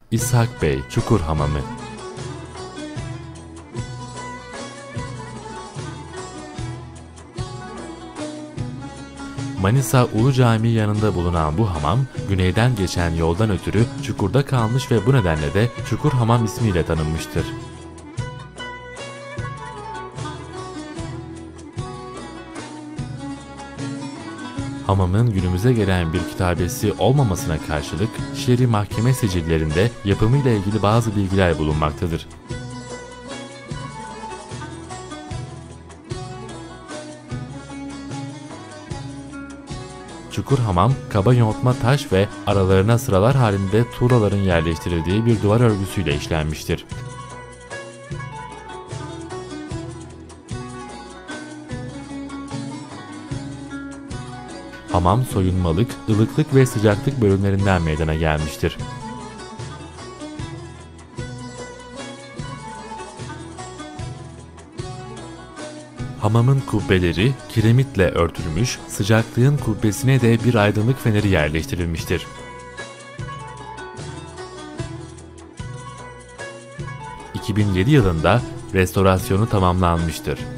İshak Bey Çukur Hamamı. Manisa Ulu Camii yanında bulunan bu hamam, güneyden geçen yoldan ötürü çukurda kalmış ve bu nedenle de Çukur Hamam ismiyle tanınmıştır. Hamamın günümüze gelen bir kitabesi olmamasına karşılık, şehri mahkeme sicillerinde yapımıyla ilgili bazı bilgiler bulunmaktadır. Çukur hamam, kaba yontma taş ve aralarına sıralar halinde tuğlaların yerleştirildiği bir duvar örgüsüyle işlenmiştir. Hamam soyunmalık, ılıklık ve sıcaklık bölümlerinden meydana gelmiştir. Hamamın kubbeleri kiremitle örtülmüş, sıcaklığın kubbesine de bir aydınlık feneri yerleştirilmiştir. ...2007 yılında restorasyonu tamamlanmıştır.